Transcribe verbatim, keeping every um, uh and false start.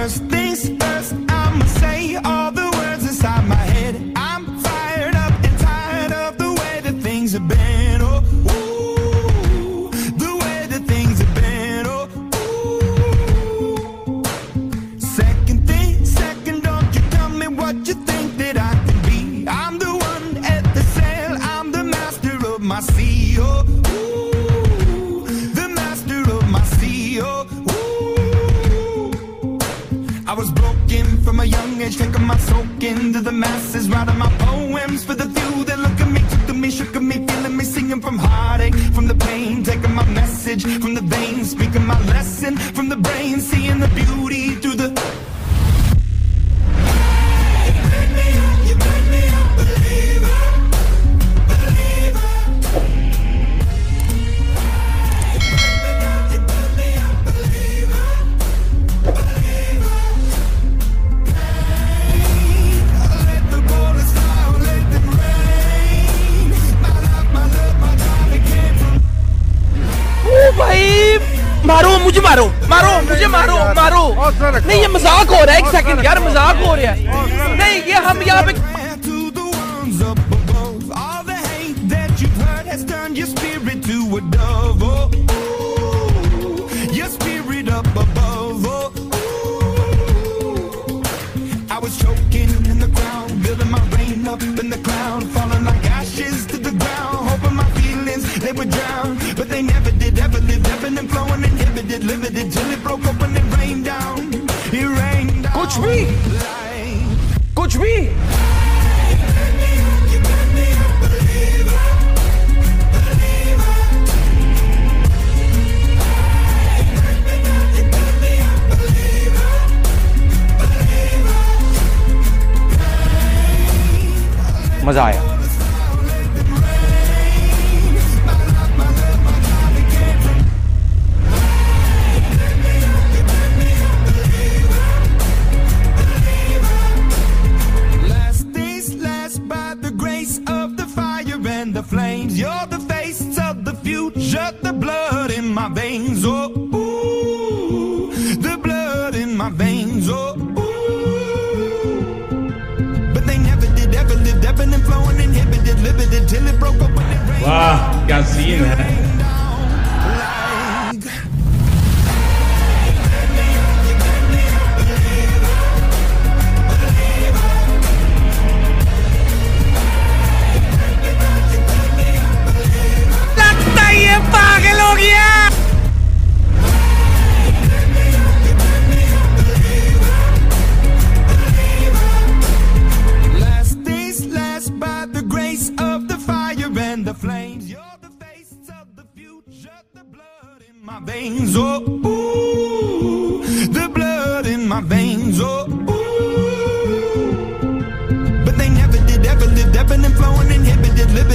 First things first, I'ma say all the words inside my head. I'm fired up and tired of the way that things have been. Oh, ooh, the way that things have been. Oh, ooh. Second thing, second, don't you tell me what you think that I can be. I'm the one at the sail, I'm the master of my sea. Oh, ooh, the master of my sea. Oh, I was broken from a young age, taking my soak into the masses, writing my poems for the few that look at me, took to me, shook at me, feeling me, singing from heartache, from the pain, taking my message from the veins, speaking my lesson from the brain, seeing the beauty through the. You made me up, you made me a believer, believer. You made me a believer, believer. भाई मारो मुझे, मारो मारो मुझे, मारो मारो। नहीं ये मजाक हो रहा है, एक सेकंड यार, मजाक हो रहा है। नहीं ये हम यहाँ पे they would drown, but they never did, ever lived, ebbing and flowing, inhibited, limited, till it broke up and it rained down, it rained down. कुछ भी, कुछ भी। मजा आया। The flames, you're the face of the future, the blood in my veins, oh, ooh, the blood in my veins, oh, ooh. But they never did, ever lived, ebbing and flowing, inhibited, limited, till it broke up when it rained. Wow, क्या scene है। पागल हो गया। Last days last by the grace of the fire and the flames. You're the face of the future, the blood in my veins. Oh, ooh, the blood in my veins. Oh, ooh. But they never did, ever lived, ebbing and flowing, inhibited, living.